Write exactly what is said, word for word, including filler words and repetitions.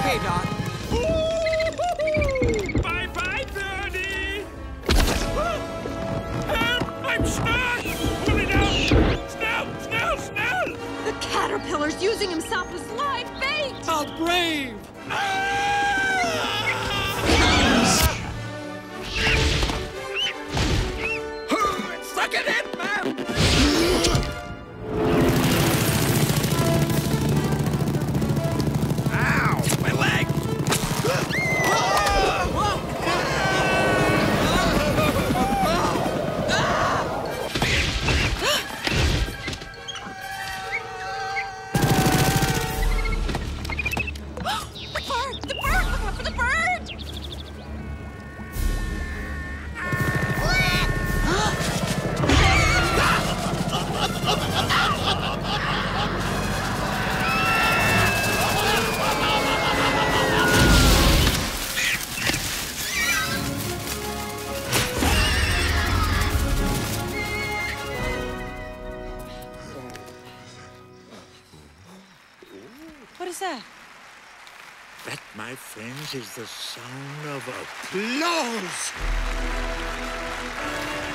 Okay, Doc. Bye-bye, Birdie! Help! I'm stuck! Pull it out! Snell! Snell! Snell! The caterpillar's using himself as live bait! How brave! Suck it in, man! Ow! My leg! The bird! The bird! Look out for the bird! What is that? That, my friends, is the sound of applause.